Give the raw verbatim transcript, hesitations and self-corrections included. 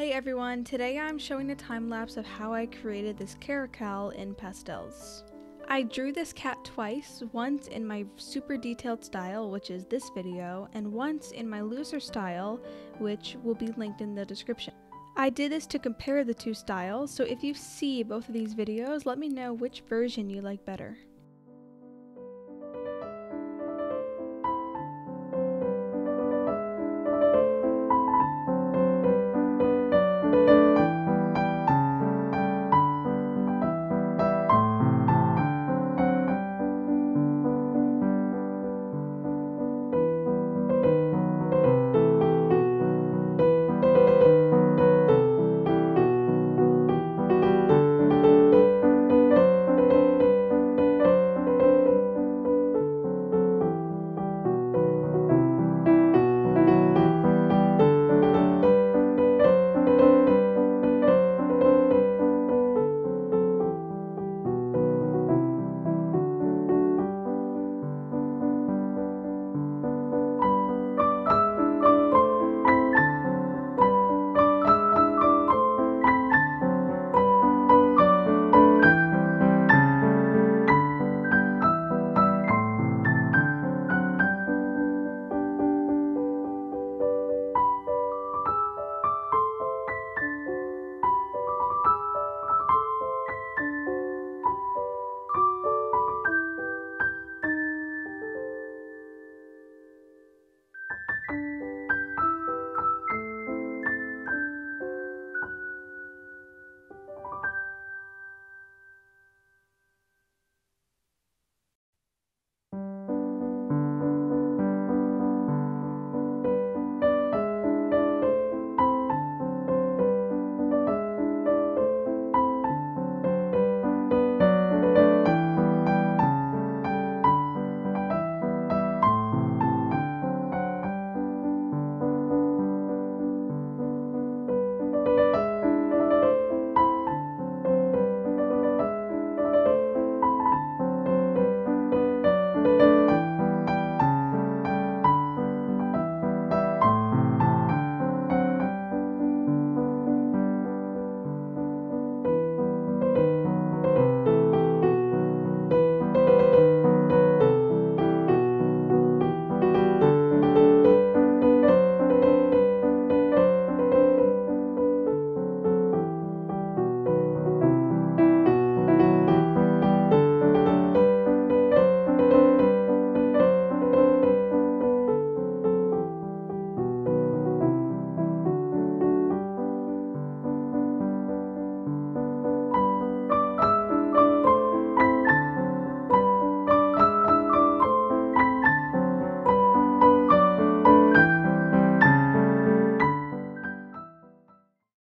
Hey everyone, today I'm showing a time lapse of how I created this caracal in pastels. I drew this cat twice, once in my super detailed style, which is this video, and once in my looser style, which will be linked in the description. I did this to compare the two styles, so if you see both of these videos, let me know which version you like better.